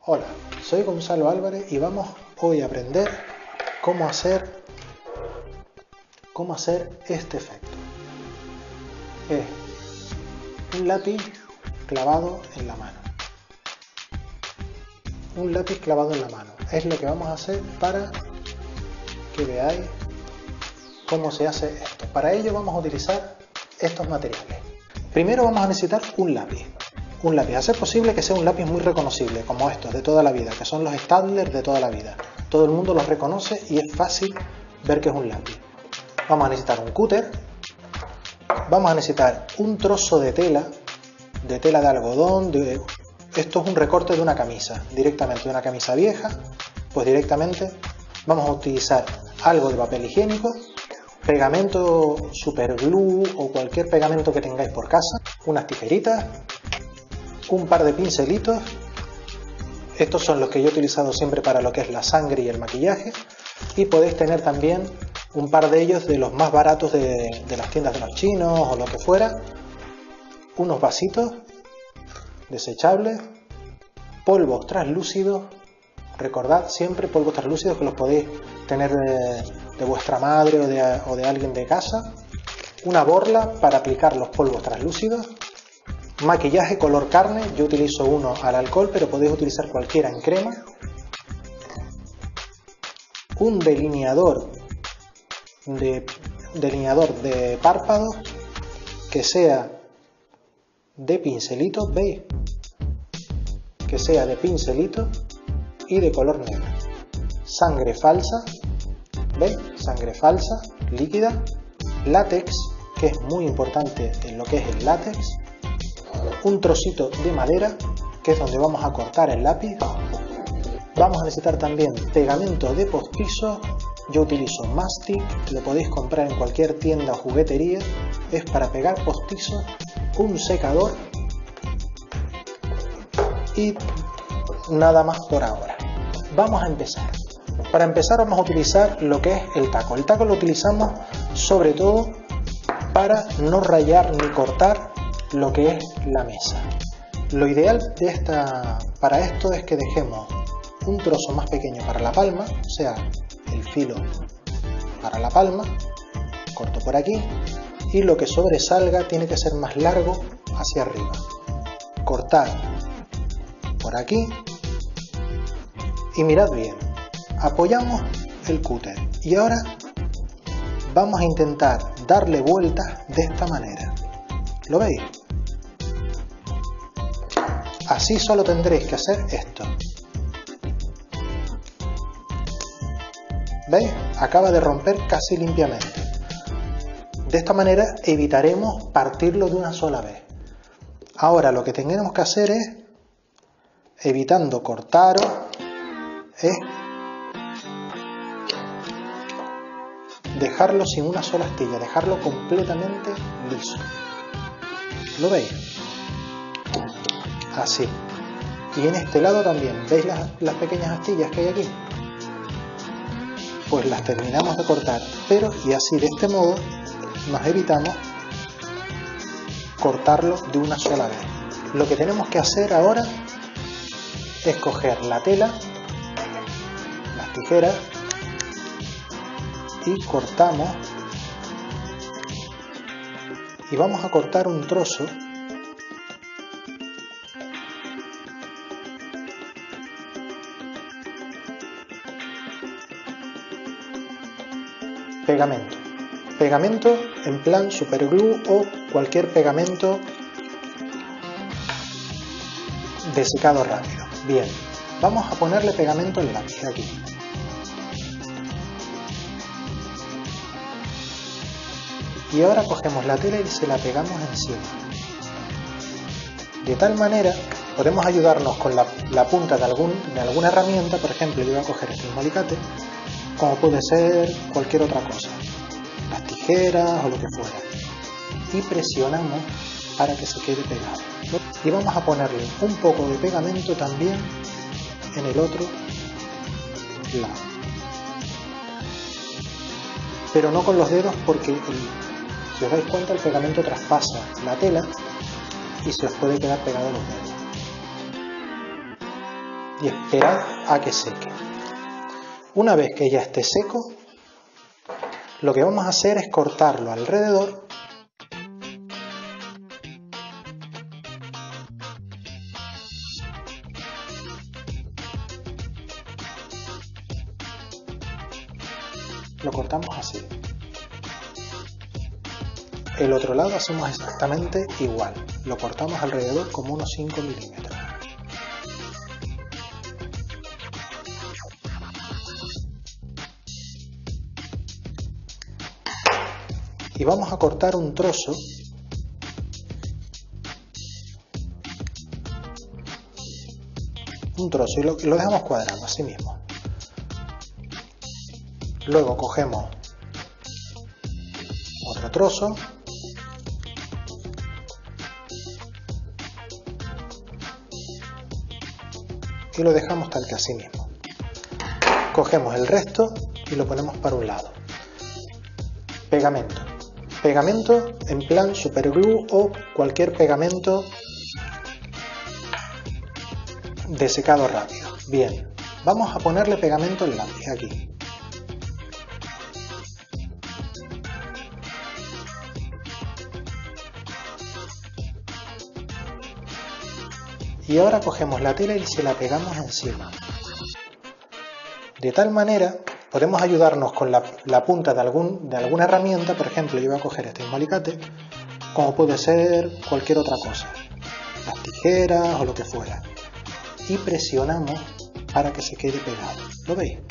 Hola, soy Gonzalo Álvarez y vamos hoy a aprender cómo hacer este efecto. Es un lápiz clavado en la mano. Un lápiz clavado en la mano. Es lo que vamos a hacer para que veáis cómo se hace esto. Para ello vamos a utilizar estos materiales. Primero vamos a necesitar un lápiz. Un lápiz, a ser posible que sea un lápiz muy reconocible, como estos de toda la vida, que son los Staedtler de toda la vida. Todo el mundo los reconoce y es fácil ver que es un lápiz. Vamos a necesitar un cúter, vamos a necesitar un trozo de tela de algodón, esto es un recorte de una camisa, directamente de una camisa vieja, pues directamente vamos a utilizar algo de papel higiénico, pegamento superglue o cualquier pegamento que tengáis por casa, unas tijeritas, un par de pincelitos. Estos son los que yo he utilizado siempre para lo que es la sangre y el maquillaje, y podéis tener también un par de ellos de los más baratos de las tiendas de los chinos o lo que fuera. Unos vasitos desechables, polvos translúcidos. Recordad siempre polvos translúcidos que los podéis tener de vuestra madre o de alguien de casa. Una borla para aplicar los polvos translúcidos. Maquillaje color carne, yo utilizo uno al alcohol, pero podéis utilizar cualquiera en crema. Un delineador de párpados que sea de pincelitos, ¿veis? Que sea de pincelitos y de color negro. Sangre falsa, ¿veis? Sangre falsa, líquida. Látex, que es muy importante en lo que es el látex. Un trocito de madera, que es donde vamos a cortar el lápiz. Vamos a necesitar también pegamento de postizo. Yo utilizo Mastic, lo podéis comprar en cualquier tienda o juguetería. Es para pegar postizo. Un secador y nada más por ahora. Vamos a empezar. Para empezar vamos a utilizar lo que es el taco. El taco lo utilizamos sobre todo para no rayar ni cortar lo que es la mesa. Lo ideal para esto es que dejemos un trozo más pequeño para la palma, o sea, el filo para la palma, corto por aquí, y lo que sobresalga tiene que ser más largo hacia arriba. Cortar por aquí y mirad bien, apoyamos el cúter y ahora vamos a intentar darle vueltas de esta manera. ¿Lo veis? Así solo tendréis que hacer esto. ¿Veis? Acaba de romper casi limpiamente. De esta manera evitaremos partirlo de una sola vez. Ahora lo que tenemos que hacer es, evitando cortaros, es dejarlo sin una sola astilla, dejarlo completamente liso. ¿Lo veis? Así. Y en este lado también, ¿veis las pequeñas astillas que hay aquí? Pues las terminamos de cortar, y así de este modo nos evitamos cortarlo de una sola vez. Lo que tenemos que hacer ahora es coger la tela, las tijeras y cortamos, y vamos a cortar un trozo pegamento en plan superglue o cualquier pegamento de secado rápido. Bien, vamos a ponerle pegamento al lápiz aquí. Y ahora cogemos la tela y se la pegamos encima. De tal manera podemos ayudarnos con la punta de alguna herramienta. Por ejemplo, yo voy a coger este alicate, como puede ser cualquier otra cosa, las tijeras o lo que fuera, y presionamos para que se quede pegado. Y vamos a ponerle un poco de pegamento también en el otro lado, pero no con los dedos, porque si os dais cuenta el pegamento traspasa la tela y se os puede quedar pegado en los dedos. y esperad a que seque. Una vez que ya esté seco, lo que vamos a hacer es cortarlo alrededor lo cortamos así. El otro lado hacemos exactamente igual, lo cortamos alrededor como unos 5 milímetros. Y vamos a cortar un trozo y lo dejamos cuadrado así mismo. Luego cogemos otro trozo y lo dejamos tal que así mismo. Cogemos el resto y lo ponemos para un lado. Pegamento. Pegamento en plan superglue o cualquier pegamento de secado rápido. Bien, vamos a ponerle pegamento en lápiz aquí. Y ahora cogemos la tela y se la pegamos encima. De tal manera podemos ayudarnos con la punta de alguna herramienta, por ejemplo yo voy a coger este mismo alicate, como puede ser cualquier otra cosa, las tijeras o lo que fuera, y presionamos para que se quede pegado. ¿Lo veis?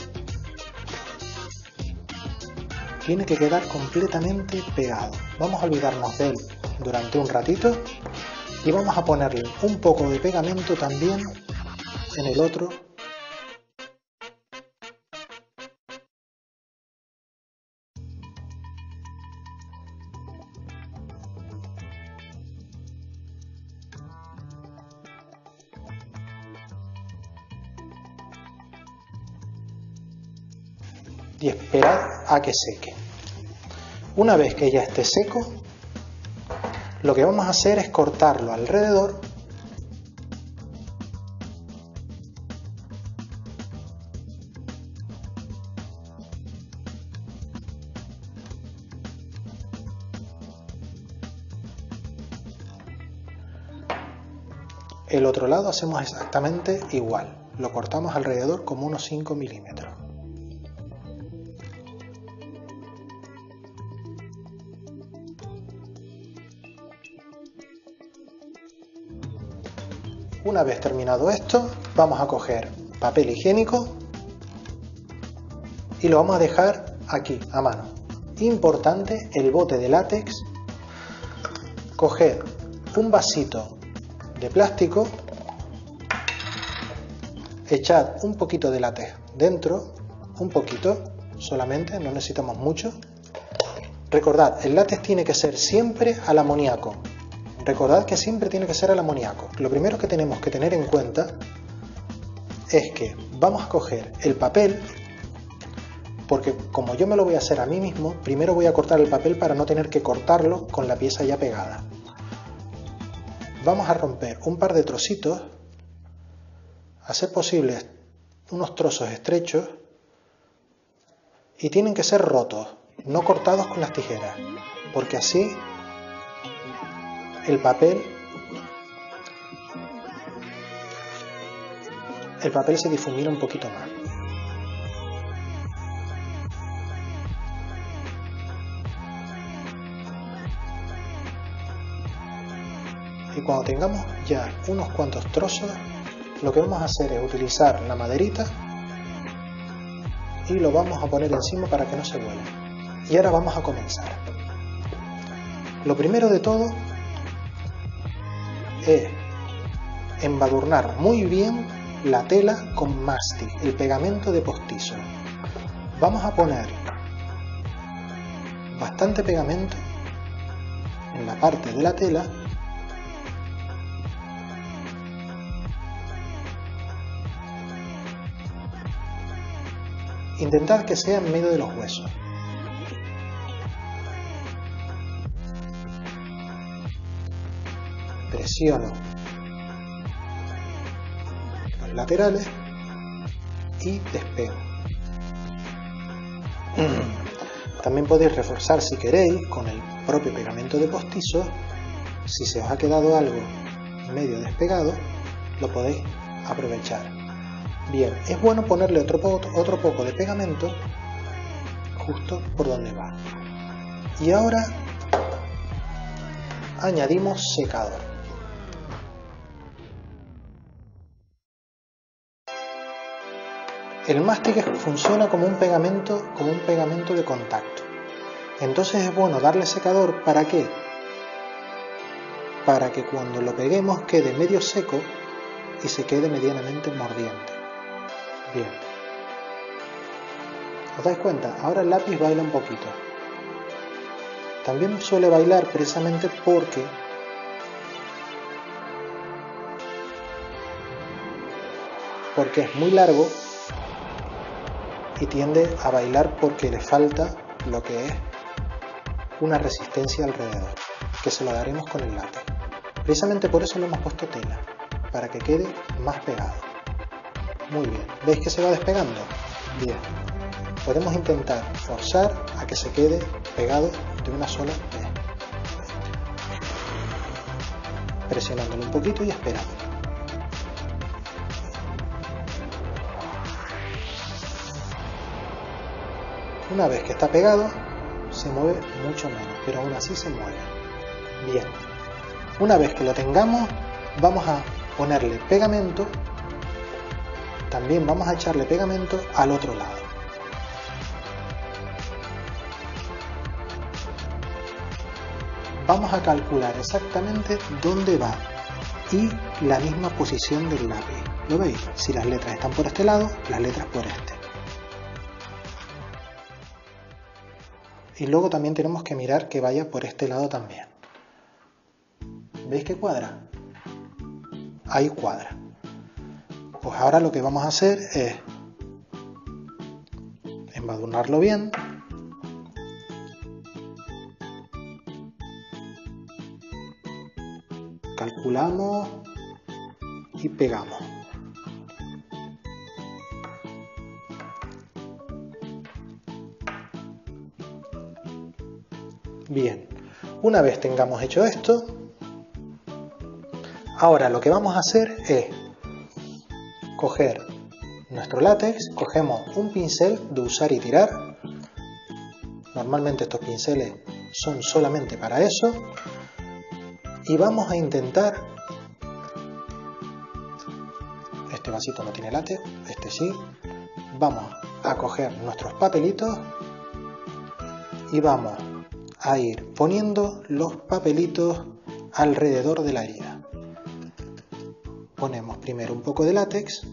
Tiene que quedar completamente pegado. Vamos a olvidarnos de él durante un ratito y vamos a ponerle un poco de pegamento también en el otro. Y esperad a que seque. Una vez que ya esté seco, lo que vamos a hacer es cortarlo alrededor el otro lado hacemos exactamente igual, lo cortamos alrededor como unos 5 milímetros. Una vez terminado esto, vamos a coger papel higiénico y lo vamos a dejar aquí a mano. Importante, el bote de látex. Coger un vasito de plástico, echad un poquito de látex dentro, un poquito solamente, no necesitamos mucho. Recordad, el látex tiene que ser siempre al amoníaco. Recordad que siempre tiene que ser al amoníaco. Lo primero que tenemos que tener en cuenta es que vamos a coger el papel, porque como yo me lo voy a hacer a mí mismo, primero voy a cortar el papel para no tener que cortarlo con la pieza ya pegada. Vamos a romper un par de trocitos, a ser posible unos trozos estrechos, y tienen que ser rotos, no cortados con las tijeras, porque así el papel se difumina un poquito más. Y cuando tengamos ya unos cuantos trozos, lo que vamos a hacer es utilizar la maderita y lo vamos a poner encima para que no se vuele. Y ahora vamos a comenzar. Lo primero de todo es embadurnar muy bien la tela con mastic, el pegamento de postizo. Vamos a poner bastante pegamento en la parte de la tela intentad que sea en medio de los huesos. Presiono los laterales y despego. También podéis reforzar si queréis con el propio pegamento de postizo. Si se os ha quedado algo medio despegado, lo podéis aprovechar. Bien, es bueno ponerle otro poco de pegamento justo por donde va. Y ahora añadimos secador. El mástic funciona como un pegamento de contacto. Entonces es bueno darle secador. ¿Para qué? Para que cuando lo peguemos quede medio seco y se quede medianamente mordiente. Bien. ¿Os dais cuenta? Ahora el lápiz baila un poquito. También suele bailar precisamente porque es muy largo y tiende a bailar porque le falta lo que es una resistencia alrededor, que se lo daremos con el látex. Precisamente por eso le hemos puesto tela, para que quede más pegado. Muy bien, ¿veis que se va despegando? Bien, podemos intentar forzar a que se quede pegado de una sola vez, presionándolo un poquito y esperando. Una vez que está pegado, se mueve mucho menos, pero aún así se mueve. Bien, una vez que lo tengamos, vamos a ponerle pegamento. También vamos a echarle pegamento al otro lado. Vamos a calcular exactamente dónde va y la misma posición del lápiz. ¿Lo veis? Si las letras están por este lado, las letras por este. Y luego también tenemos que mirar que vaya por este lado también. ¿Veis que cuadra? Ahí cuadra. Pues ahora lo que vamos a hacer es embadurnarlo bien. Calculamos y pegamos. Bien, una vez tengamos hecho esto, ahora lo que vamos a hacer es coger nuestro látex, cogemos un pincel de usar y tirar. Normalmente estos pinceles son solamente para eso. Y vamos a intentar, este vasito no tiene látex, este sí, vamos a coger nuestros papelitos y vamos a ir poniendo los papelitos alrededor de la herida. Ponemos primero un poco de látex.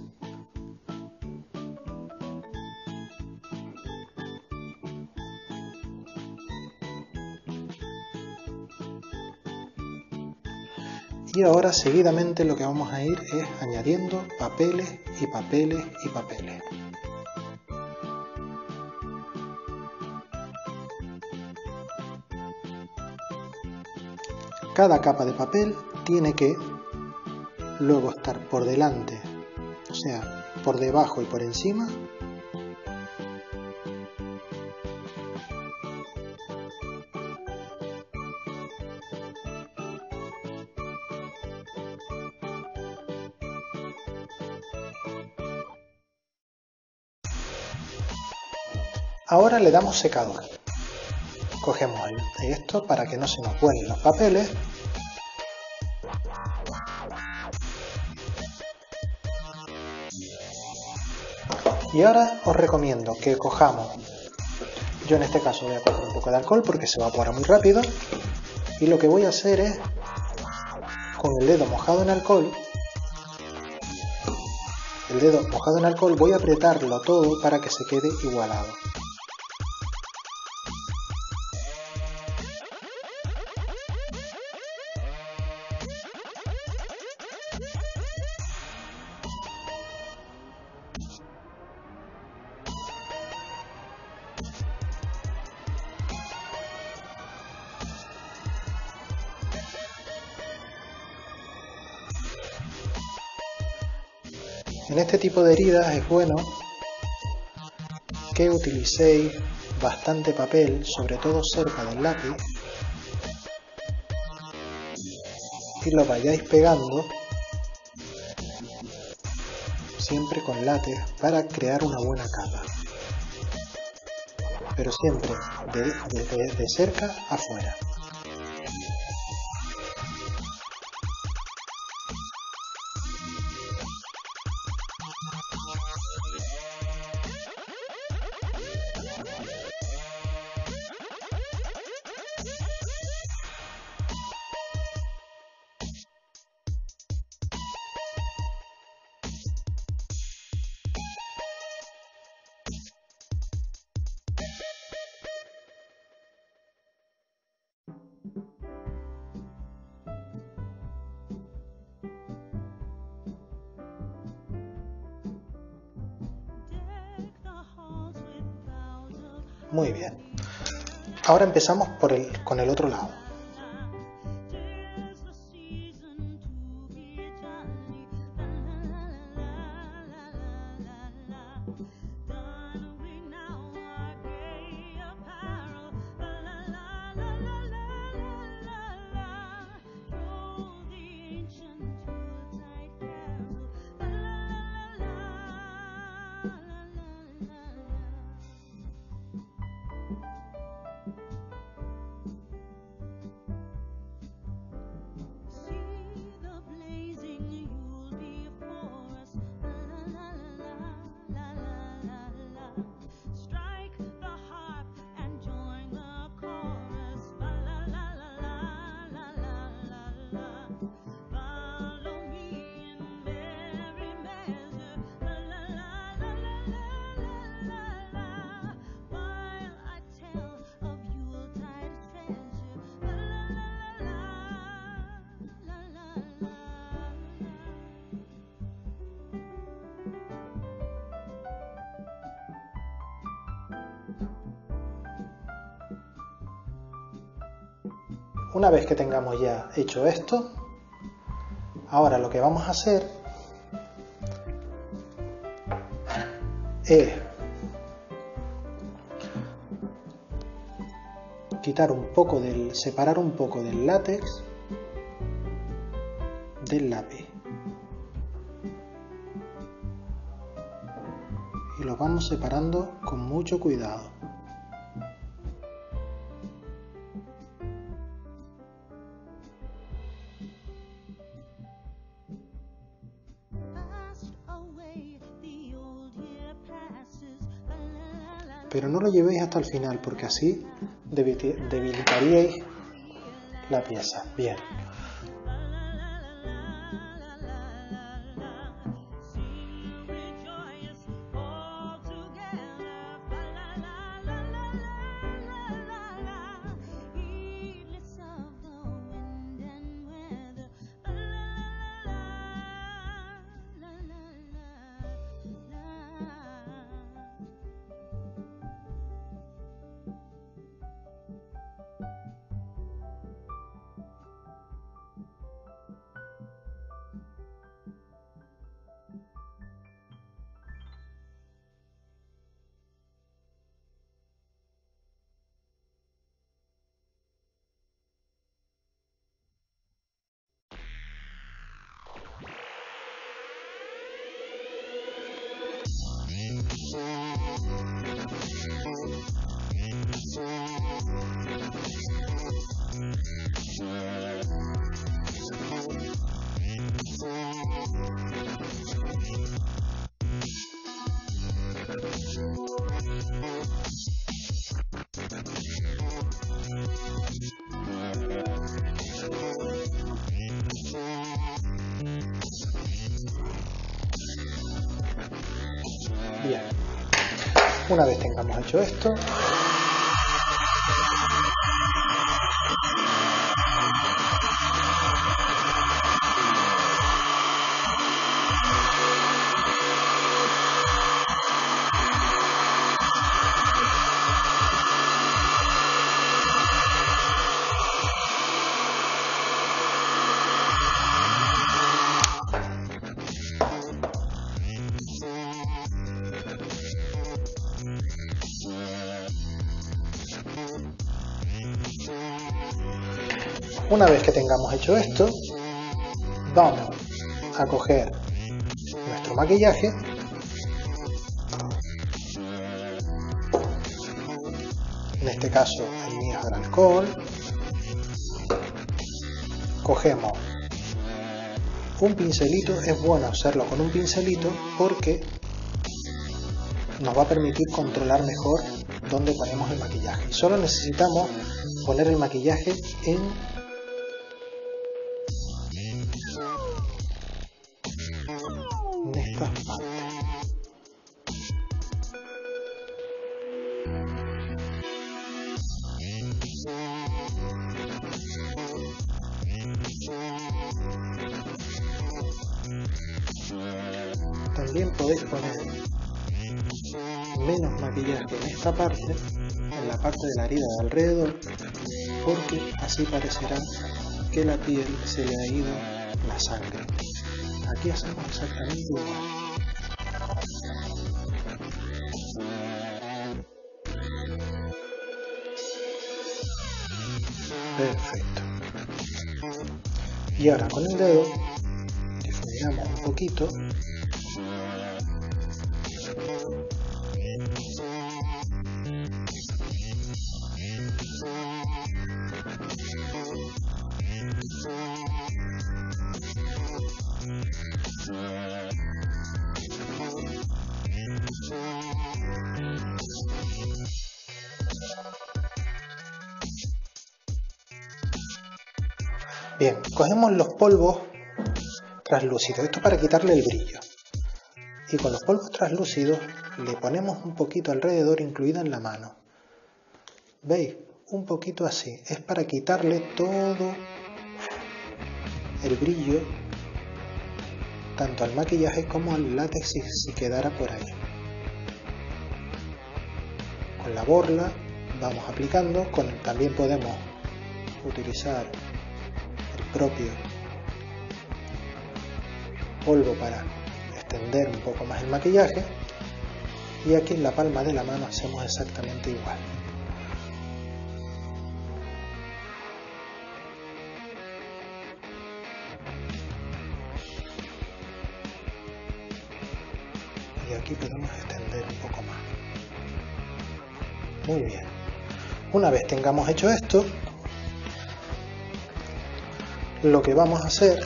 Y ahora seguidamente lo que vamos a ir es añadiendo papeles y papeles y papeles. Cada capa de papel tiene que luego estar por delante, o sea, por debajo y por encima. Ahora le damos secador. Cogemos esto para que no se nos vuelen los papeles. Y ahora os recomiendo que cojamos, yo en este caso voy a coger un poco de alcohol porque se evapora muy rápido, y lo que voy a hacer es, con el dedo mojado en alcohol, voy a apretarlo todo para que se quede igualado. En este tipo de heridas es bueno que utilicéis bastante papel, sobre todo cerca del lápiz, y lo vayáis pegando siempre con látex para crear una buena capa, pero siempre de cerca afuera. Muy bien. Ahora empezamos con el otro lado. Una vez que tengamos ya hecho esto, ahora lo que vamos a hacer es separar un poco del látex del lápiz. Y lo vamos separando con mucho cuidado. Pero no lo llevéis hasta el final porque así debilitaríais la pieza. Bien. Bien, una vez tengamos hecho esto, Una vez que tengamos hecho esto, vamos a coger nuestro maquillaje en este caso el mío es de alcohol. Cogemos un pincelito, es bueno hacerlo con un pincelito porque nos va a permitir controlar mejor dónde ponemos el maquillaje. Y solo necesitamos poner el maquillaje en estas partes. También podéis poner menos maquillaje en esta parte, en la parte de la herida de alrededor, porque así parecerá que la piel se le ha ido la sangre. Aquí hacemos exactamente igual. Perfecto. Y ahora con el dedo difuminamos un poquito. Bien, cogemos los polvos translúcidos, esto para quitarle el brillo. Y con los polvos translúcidos le ponemos un poquito alrededor, incluida en la mano. ¿Veis? Un poquito así. Es para quitarle todo el brillo, tanto al maquillaje como al látex si quedara por ahí. Con la borla vamos aplicando, también podemos utilizar el propio polvo para extender un poco más el maquillaje, y aquí en la palma de la mano hacemos exactamente igual. Y aquí podemos extender un poco más. Muy bien. Una vez tengamos hecho esto, lo que vamos a hacer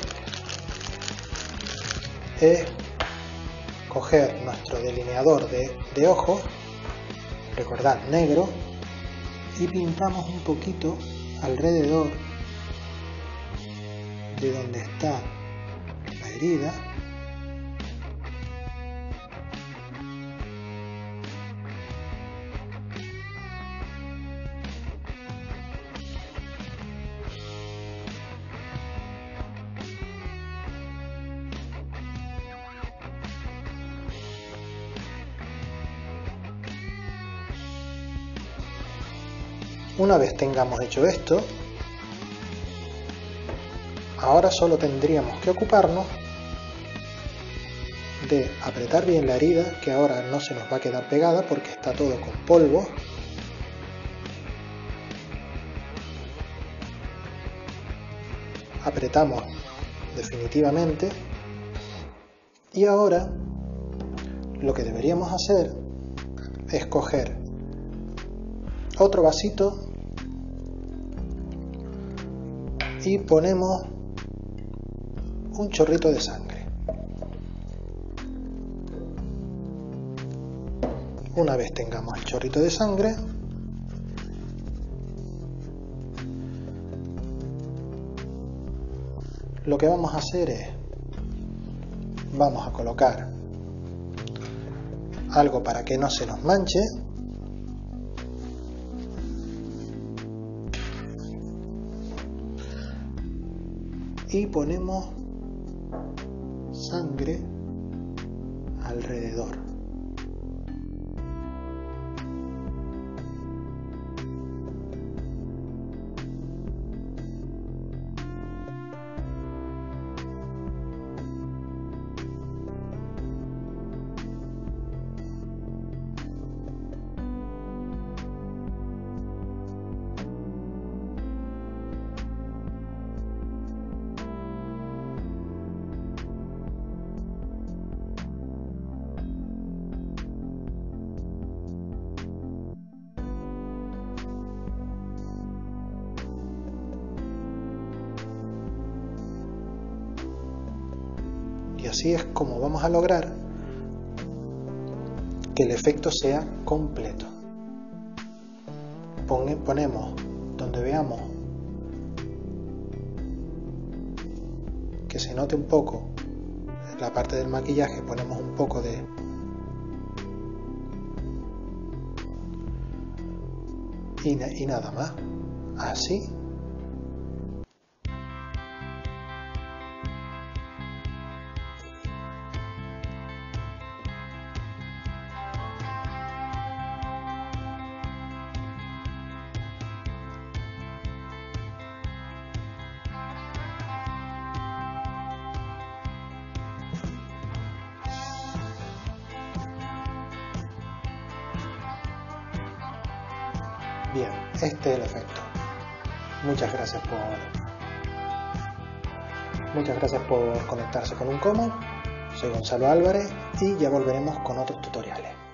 es coger nuestro delineador de ojos, recordad negro, y pintamos un poquito alrededor de donde está la herida. Una vez tengamos hecho esto, ahora solo tendríamos que ocuparnos de apretar bien la herida, que ahora no se nos va a quedar pegada porque está todo con polvo. Apretamos definitivamente, y ahora lo que deberíamos hacer es coger otro vasito y ponemos un chorrito de sangre. Una vez tengamos el chorrito de sangre, lo que vamos a hacer es, vamos a colocar algo para que no se nos manche, y ponemos sangre alrededor. Y así es como vamos a lograr que el efecto sea completo. Ponemos donde veamos que se note un poco la parte del maquillaje, ponemos un poco de y nada más, así. Bien, este es el efecto. Muchas gracias por conectarse con Uncommon. Soy Gonzalo Álvarez y ya volveremos con otros tutoriales.